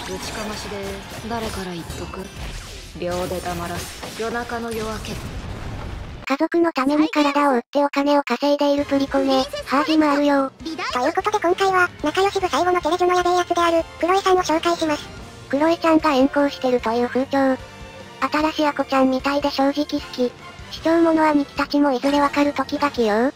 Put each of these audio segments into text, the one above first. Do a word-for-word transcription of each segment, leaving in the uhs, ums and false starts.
ぶちかましで誰から言っとく？秒で黙らす夜中の夜明け。 家族のために体を売ってお金を稼いでいるプリコね。ハージもあるよ。 ということで今回は、仲良し部最後のテレジョのやべえやつである、クロエさんを紹介します。 クロエちゃんが遠行してるという風潮。新しいアコちゃんみたいで正直好き。視聴者兄貴たちもいずれわかる時が来よう。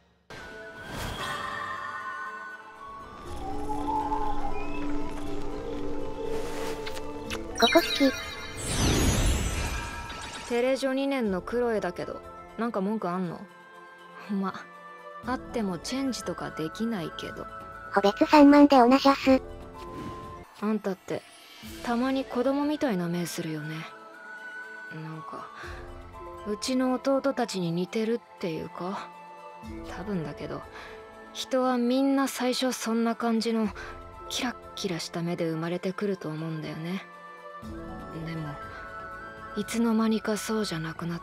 ここ好き。 テレジョにねんのクロエだけど、なんか文句あんの？ま、あってもチェンジとかできないけど。 個別さんまんでおなしゃす。 あんたって、たまに子供みたいな目するよね。なんか、うちの弟たちに似てるっていうか、多分だけど、人はみんな最初そんな感じのキラッキラした目で生まれてくると思うんだよね。でもいつの間にかそうじゃなくなって、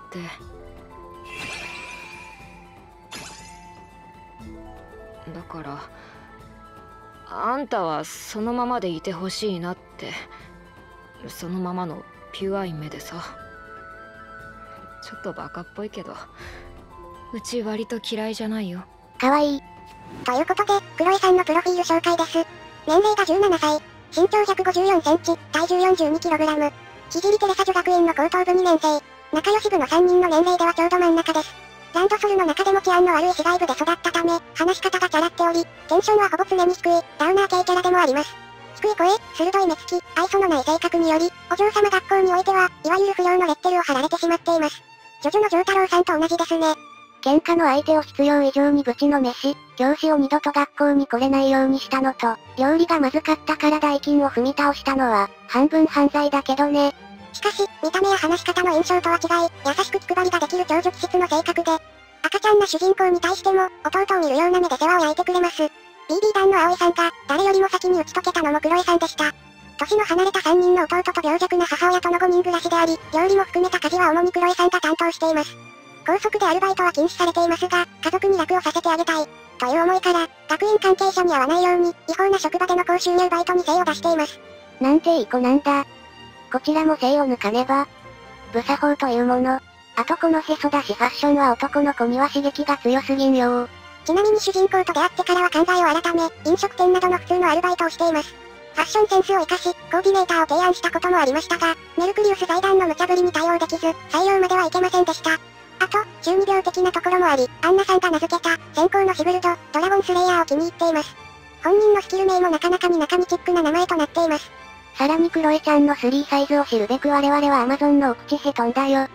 だからあんたはそのままでいてほしいなって、そのままのピュアい目でさ。ちょっとバカっぽいけど、うち割と嫌いじゃないよ。 かわいい。 ということで、クロエさんのプロフィール紹介です。年齢がじゅうななさい、身長ひゃくごじゅうよんセンチ、体重 よんじゅうにキログラム。聖テレサ女学園の高等部にねん生。仲良し部のさんにんの年齢ではちょうど真ん中です。ランドソルの中でも治安の悪い市街部で育ったため、話し方がチャラっており、テンションはほぼ常に低い、ダウナー系キャラでもあります。低い声、鋭い目つき、愛想のない性格により、お嬢様学校においては、いわゆる不良のレッテルを貼られてしまっています。ジョジョの丈太郎さんと同じですね。 喧嘩の相手を必要以上にぶちのめし、教師を二度と学校に来れないようにしたのと、料理がまずかったから代金を踏み倒したのは、半分犯罪だけどね。 しかし、見た目や話し方の印象とは違い、優しく気配りができる長女気質の性格で、赤ちゃんな主人公に対しても、弟を見るような目で世話を焼いてくれます。ビービー 団の葵さんが、誰よりも先に打ち解けたのもクロエさんでした。年の離れたさんにんの弟と病弱な母親とのごにん暮らしであり、料理も含めた家事は主にクロエさんが担当しています。高速でアルバイトは禁止されていますが、家族に楽をさせてあげたい、という思いから、学園関係者に会わないように、違法な職場での高収入バイトに精を出しています。 なんていい子なんだ。こちらも精を抜かねば。無作法というもの。あとこのへそだしファッションは男の子には刺激が強すぎんよ。 ちなみに主人公と出会ってからは考えを改め、飲食店などの普通のアルバイトをしています。ファッションセンスを活かし、コーディネーターを提案したこともありましたが、メルクリウス財団の無茶ぶりに対応できず、採用まではいけませんでした。あと、中二病的なところもあり、アンナさんが名付けた、先行のシブルド、ドラゴンスレイヤーを気に入っています。本人のスキル名もなかなかみなかみチックな名前となっています。 さらにクロエちゃんのスリーサイズを知るべく我々は Amazon の奥地へ飛んだよ。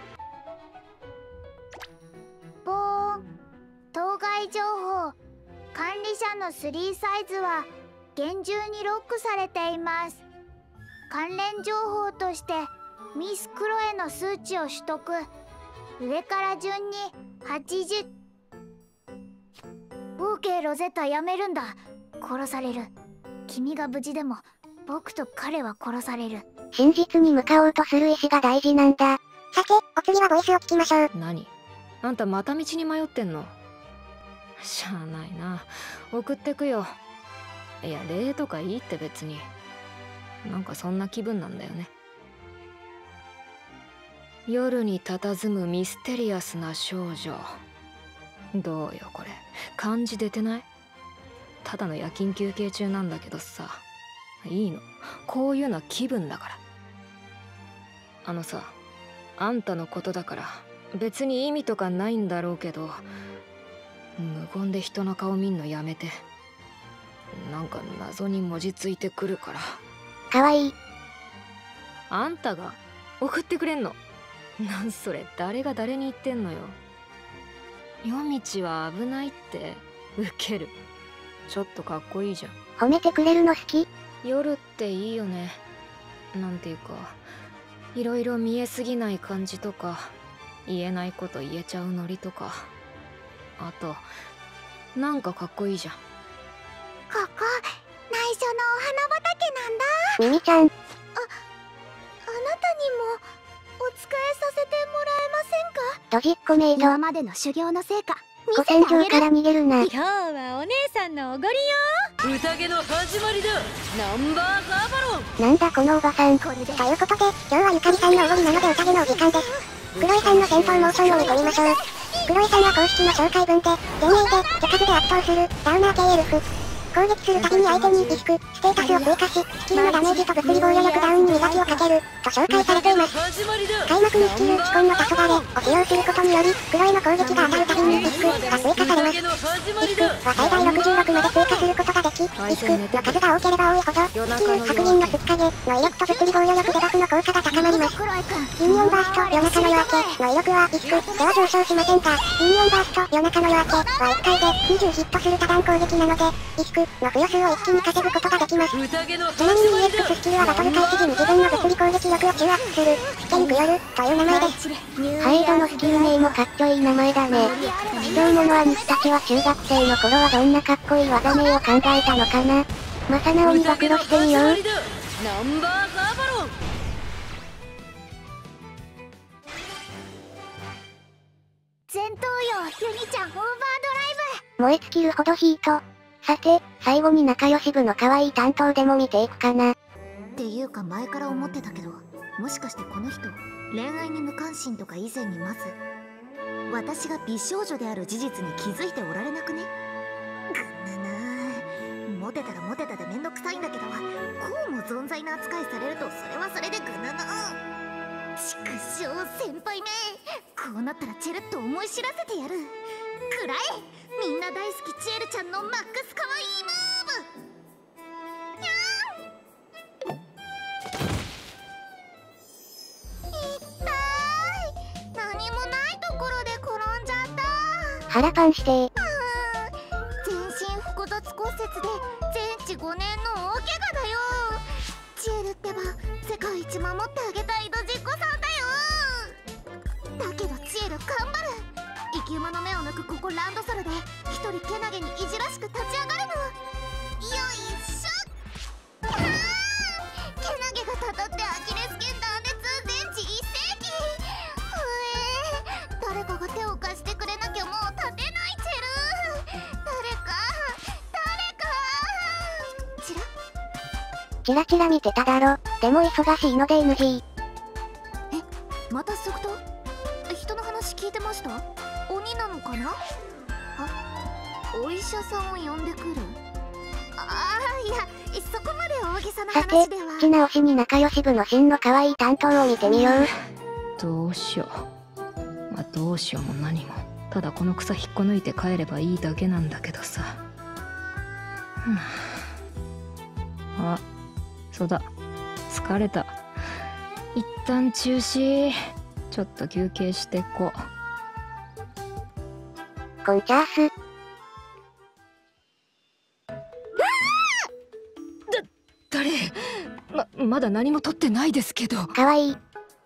ボーン。当該情報。管理者のスリーサイズは、厳重にロックされています。関連情報として、ミス・クロエの数値を取得。上から順にはちじゅう。オーケーロゼッタやめるんだ。殺される。君が無事でも僕と彼は殺される。 真実に向かおうとする意志が大事なんだ。 さて、お次はボイスを聞きましょう。 何？あんたまた道に迷ってんの？しゃあないな。送ってくよ。いや、礼とかいいって別に。なんかそんな気分なんだよね。夜に佇むミステリアスな少女。どうよこれ、漢字出てない？ただの夜勤休憩中なんだけどさ。いいの、こういうのは気分だから。あのさ、あんたのことだから別に意味とかないんだろうけど、無言で人の顔見んのやめて。なんか謎に文字ついてくるから。 かわいい。 あんたが送ってくれんの？なんそれ、誰が誰に言ってんのよ。夜道は危ないってウケる。ちょっとかっこいいじゃん。 褒めてくれるの好き。 夜っていいよね。なんていうか、いろいろ見えすぎない感じとか、言えないこと言えちゃうノリとか、あとなんかかっこいいじゃん。 ここ内緒のお花畑なんだ。 ミミちゃん、 あ、あなたにもお使いさせてもらえませんか？ ドジっ子メイド。 今までの修行の成果見古せてあげる。 戦場から逃げるな。 今日はお姉さんのおごりよ。 宴の始まりだ。ナンバーガーバロン。 なんだこのおばさん。 ということで、今日はゆかりさんのおごりなので宴のお時間です。クロエさんの戦闘モーションを見てみましょう。クロエさんは公式の紹介文で、前衛で、手数で圧倒する、ダウナー系エルフ。攻撃するたびに相手にリスク、ステータスを追加し、スキルのダメージと物理防御力ダウンに磨きをかける、と紹介されています。開幕にスキル、基本の黄昏を使用することにより、クロエの攻撃が当たるたびにリスクが追加されます。リスクは最大ろくじゅうろくまで追加することができ、リスクの数が多ければ多いほど、スキル、白銀のすっかげの威力と物理防御力デバフの効果が高まります。ユニオンバースト夜中の夜明けの威力はリスクでは上昇しませんが、ユニオンバースト夜中の夜明けはいっかいでにじゅうヒットする多段攻撃なので、リスクの付与数を一気に稼ぐことができます。ちなみに イーエックス スキルはバトル開始時に自分の物理攻撃力を中圧する、ステングヨルという名前です。 ハイドのスキル名もかっちょいい名前だね。卑怯者兄貴たちは中学生の頃はどんなかっこいい技名を考えたのかな。まさなおに暴露してみよう。 ナンバーガーバロン。 戦闘よユニちゃんオーバードライブ。 燃え尽きるほどヒート。さて、最後に仲良し部の可愛い担当でも見ていくかな。 っていうか前から思ってたけど、もしかしてこの人恋愛に無関心とか以前にまず私が美少女である事実に気づいておられなくね。ぐんなな、モテたらモテたでめんどくさいんだけど、こうも存在な扱いされるとそれはそれでぐんなな。畜生先輩め、こうなったらチェルっと思い知らせてやる。くらえ、みんな大好きチエルちゃんのマックスかわいいムーブ。 腹パンしてー。 全身複雑骨折で全治ごねんの大怪我だよ。チエルってば世界一守ってあげたいドジっ子さんだよ。だけどチエル頑張る。生き馬の目を抜くここランドソルで一人けなげにいじらしく立ち上がるの。よいしょ。はあ、けなげがたたってアキレス腱断裂全治いっせいき。うえー、誰かが手を貸してくれなきゃもう立てないチェル。誰か誰か。チラチラチラ見てただろ。でも忙しいので エヌジー。 え、また即答？人の話聞いてました？鬼なのかな？あ、お医者さんを呼んでくる？ああ、いや、そこまで大げさなさて、 話では。 口直しに仲良し部の真の可愛い担当を見てみよう。 どうしよう。まあどうしようも何も。ただこの草引っこ抜いて帰ればいいだけなんだけどさ。ふぅあ、そうだ。疲れた。一旦中止。ちょっと休憩してこう。 コンチャース。 誰？ま、まだ何も取ってないですけど。 かわいい。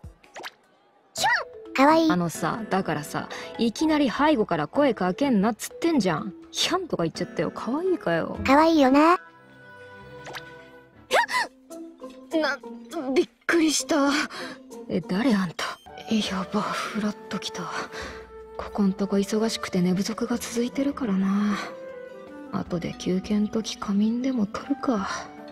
かわいい。 あのさ、だからさ、いきなり背後から声かけんなっつってんじゃん。ヒャンとか言っちゃったよ。かわいいかよ。 かわいいよな。 な、びっくりした。え、誰あんた？やば、フラッときた。ここんとこ忙しくて寝不足が続いてるからな。後で休憩ん時仮眠でも取るか。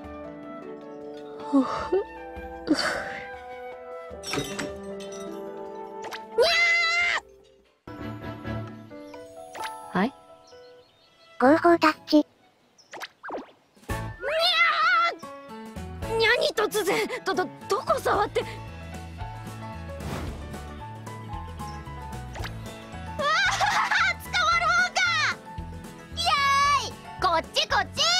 はい。 合法タッチ。 にゃー！にゃに突然どどどこ触って。 こっちこっち。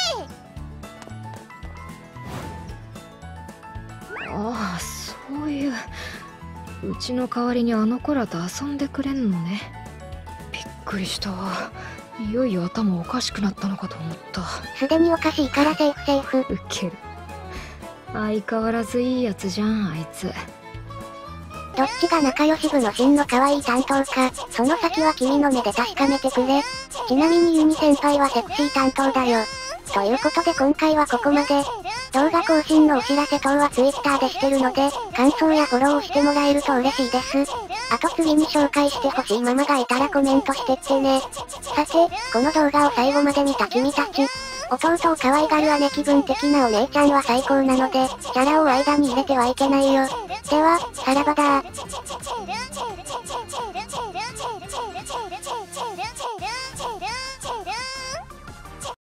ああ、そういう。うちの代わりにあの子らと遊んでくれんのね。びっくりしたわ。いよいよ頭おかしくなったのかと思った。 すでにおかしいからセーフセーフ。 ウケる。相変わらずいいやつじゃん、あいつ。 どっちが仲良し部の真の可愛い担当か、その先は君の目で確かめてくれ。ちなみにユニ先輩はセクシー担当だよ。ということで今回はここまで。動画更新のお知らせ等は Twitter でしてるので、感想やフォローをしてもらえると嬉しいです。あと次に紹介してほしいママがいたらコメントしてってね。さて、この動画を最後まで見た君たち、 弟を可愛がる姉気分的なお姉ちゃんは最高なので、キャラを間に入れてはいけないよ。では、さらばだー。